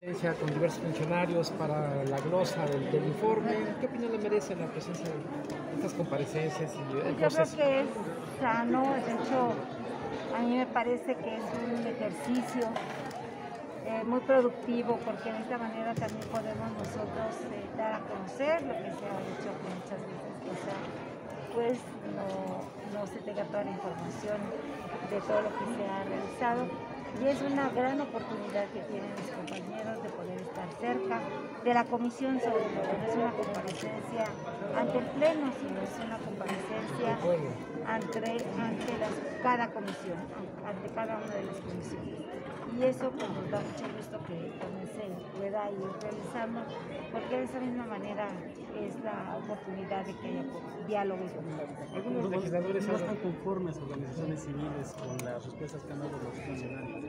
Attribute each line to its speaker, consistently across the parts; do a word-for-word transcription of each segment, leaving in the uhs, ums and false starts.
Speaker 1: Con diversos funcionarios para la glosa del, del informe. ¿Qué opinión le merece la presencia de estas comparecencias y el
Speaker 2: Yo
Speaker 1: proceso?
Speaker 2: creo que es sano, de hecho, a mí me parece que es un ejercicio eh, muy productivo, porque de esta manera también podemos nosotros eh, dar a conocer lo que se ha hecho, que muchas veces quizá pues no, no se tenga toda la información de todo lo que se ha realizado. Y es una gran oportunidad que tienen mis compañeros de poder estar cerca de la comisión, sobre todo. No es una comparecencia ante el Pleno, sino es una comparecencia ante, ante las, cada comisión, ante cada una de las comisiones. Y eso pues, nos da mucho gusto que también se pueda ir realizando, porque de esa misma manera es la oportunidad de que haya diálogo y comunicación.
Speaker 1: Algunos legisladores
Speaker 3: no están conformes organizaciones civiles con las respuestas que han dado los funcionarios.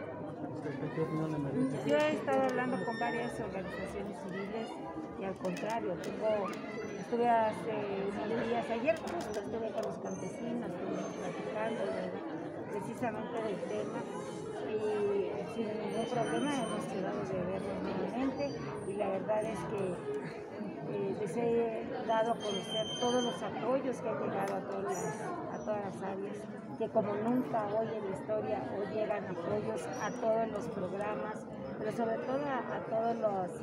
Speaker 3: ¿Qué opinión le merece?
Speaker 2: Yo he estado hablando con varias organizaciones civiles y al contrario, tengo, estuve hace unos días, ayer justo estuve con los campesinos, estuve platicando de, precisamente del tema y sin ningún problema hemos quedado de vernos nuevamente y la verdad es que eh, les he dado a conocer todos los apoyos que han llegado a todas las, a todas las áreas, que como nunca hoy en la historia hoy llegan apoyos a todos los programas, pero sobre todo a, a todas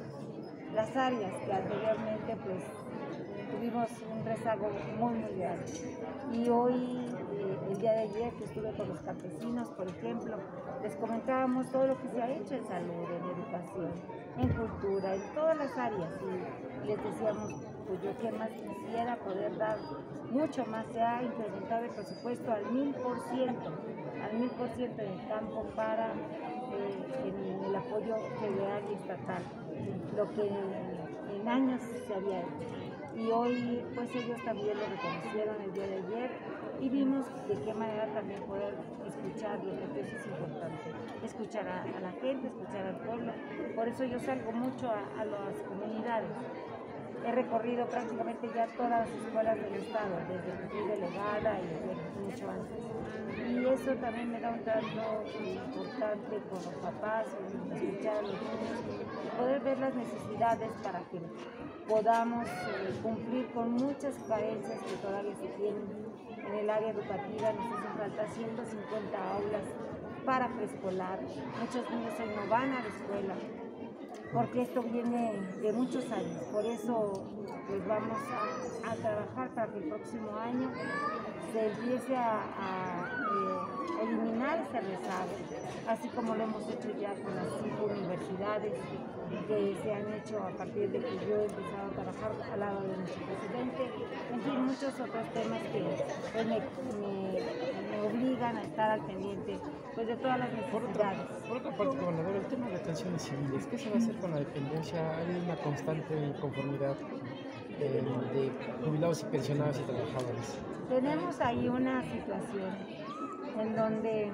Speaker 2: las áreas que anteriormente pues tuvimos un rezago muy muy grande. Y hoy, eh, el día de ayer que estuve con los campesinos, por ejemplo, les comentábamos todo lo que se ha hecho en salud, en educación, en cultura, en todas las áreas y les decíamos, pues yo qué más quisiera poder dar mucho más. Se ha incrementado el presupuesto al mil por ciento, al mil por ciento en el campo para eh, en el apoyo federal y estatal, lo que en, en años se había hecho. Y hoy pues ellos también lo reconocieron el día de ayer y vimos de qué manera también poder escucharlo, porque eso es importante, escuchar a, a la gente, escuchar al pueblo. Por eso yo salgo mucho a, a las comunidades. He recorrido prácticamente ya todas las escuelas del estado, desde que fui delegada y desde mucho antes. Y eso también me da un trato importante con los papás, escuchar a los niños, poder ver las necesidades para que podamos eh, cumplir con muchas carencias que todavía se tienen en el área educativa. Nos hacen falta ciento cincuenta aulas para preescolar. Muchos niños hoy no van a la escuela, porque esto viene de muchos años. Por eso pues vamos a, a trabajar para que el próximo año se empiece a, a eh, eliminar ese rezago, así como lo hemos hecho ya con las cinco universidades que se han hecho a partir de que yo he empezado a trabajar al lado de nuestro presidente, en fin, muchos otros temas que pues, me, me, me obligan a estar al pendiente pues, de todas las necesidades.
Speaker 1: Por otra parte, gobernador, el tema de detenciones civiles, ¿qué se va a hacer con la dependencia? Hay una constante inconformidad eh, de jubilados y pensionados y trabajadores.
Speaker 2: Tenemos ahí una situación en donde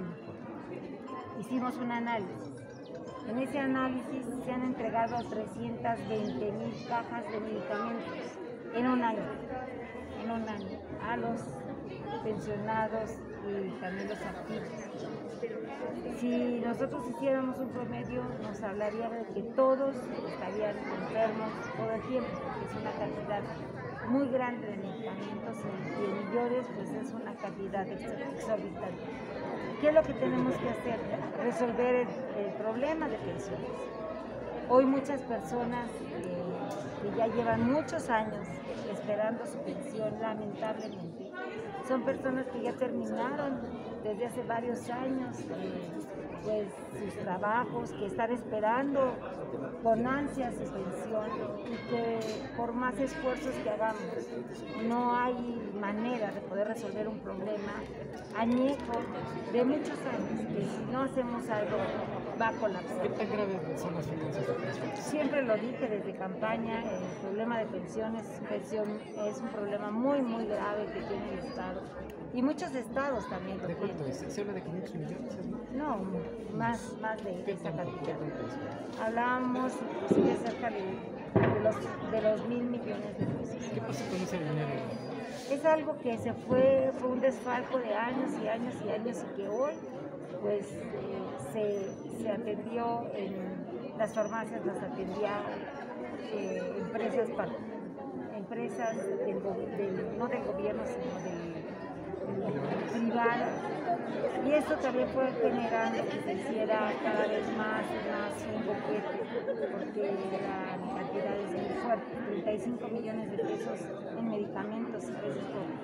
Speaker 2: hicimos un análisis. En ese análisis se han entregado trescientas veinte mil cajas de medicamentos en un año, en un año, a los pensionados y también los activos. Si nosotros hiciéramos un promedio, nos hablaría de que todos estarían enfermos todo el tiempo, porque es una cantidad muy grande de medicamentos y en millones, pues es una cantidad exorbitante. ¿Qué es lo que tenemos que hacer? Resolver el, el problema de pensiones. Hoy muchas personas eh, que ya llevan muchos años esperando su pensión, lamentablemente, son personas que ya terminaron desde hace varios años eh, pues, sus trabajos, que están esperando con ansias su pensión y que por más esfuerzos que hagamos no hay manera de poder resolver un problema añejo de muchos años, que si no hacemos algo va a colapsar.
Speaker 1: ¿Qué tan graves son las finanzas de pensiones?
Speaker 2: Siempre lo dije desde campaña, el problema de pensiones pensión es un problema muy muy grave que tiene el Estado y muchos estados también lo
Speaker 1: ¿De
Speaker 2: tienen.
Speaker 1: cuánto es? ¿Se habla de quinientos millones? ¿No?
Speaker 2: No, más, más de
Speaker 1: ¿Qué
Speaker 2: esa
Speaker 1: tanto? ¿Qué
Speaker 2: cantidad.
Speaker 1: tanto es?
Speaker 2: Hablábamos inclusive cerca de, de, los, de los mil millones de pesos.
Speaker 1: ¿Qué pasa con ese dinero?
Speaker 2: Es algo que se fue, fue un desfalco de años y años y años y que hoy pues eh, se, se atendió en, las farmacias las atendía eh, empresas, empresas del, del, no del gobierno, sino del, del privado. Y esto también fue generando que se hiciera cada vez más y más un boquete, porque la cantidad es muy fuerte, treinta y cinco millones de pesos en medicamentos y pesos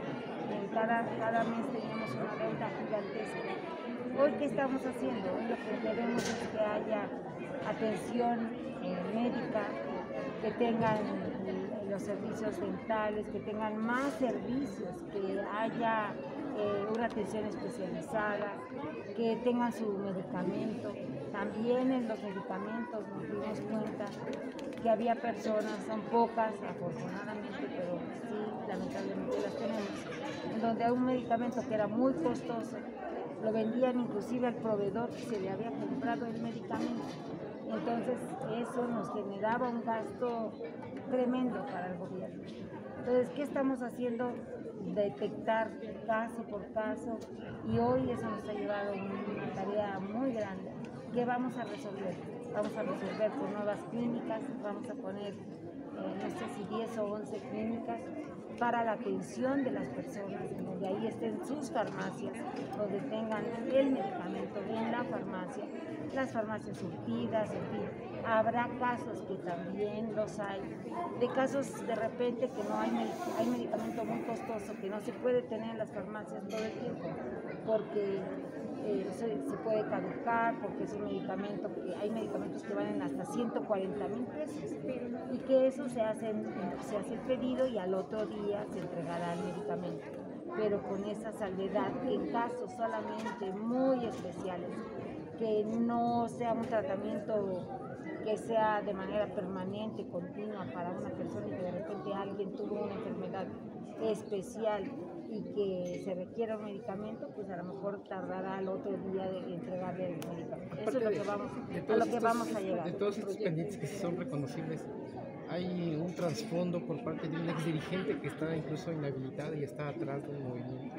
Speaker 2: por cada, cada mes teníamos una deuda gigantesca. Hoy, ¿qué estamos haciendo? Hoy lo que queremos es que haya atención eh, médica, que tengan eh, los servicios dentales, que tengan más servicios, que haya eh, una atención especializada, que tengan su medicamento. También en los medicamentos nos dimos cuenta que había personas, son pocas afortunadamente, pero sí, lamentablemente las tenemos, en donde un medicamento que era muy costoso, lo vendían inclusive al proveedor que se le había comprado el medicamento. Entonces eso nos generaba un gasto tremendo para el gobierno. Entonces, ¿qué estamos haciendo? Detectar caso por caso, y hoy eso nos ha llevado a una tarea muy grande. ¿Qué vamos a resolver? Vamos a resolver con nuevas clínicas, vamos a poner, eh, no sé si diez o once clínicas para la atención de las personas, donde ahí estén sus farmacias, donde tengan el medicamento en la farmacia, las farmacias surtidas, en fin. Habrá casos que también los hay, de casos de repente que no hay, hay medicamento muy costoso que no se puede tener en las farmacias todo el tiempo, porque eh, se, se puede caducar, porque es un medicamento que hay medicamentos que valen hasta ciento cuarenta mil pesos, y que eso se hace, se hace el pedido y al otro día se entregará el medicamento, pero con esa salvedad que en casos solamente muy especiales, que no sea un tratamiento que sea de manera permanente, continua para una persona, y que de repente alguien tuvo una enfermedad especial y que se requiera un medicamento, pues a lo mejor tardará al otro día de entregarle el medicamento. Eso es lo que vamos, a lo que vamos a llegar.
Speaker 1: De todos estos pendientes que son reconocibles, ¿hay un trasfondo por parte de un ex dirigente que está incluso inhabilitado y está atrás del movimiento?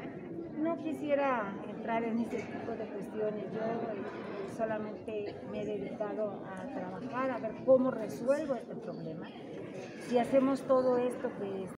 Speaker 2: No quisiera entrar en ese tipo de cuestiones. Yo eh, solamente me he dedicado a trabajar, a ver cómo resuelvo este problema. Si hacemos todo esto que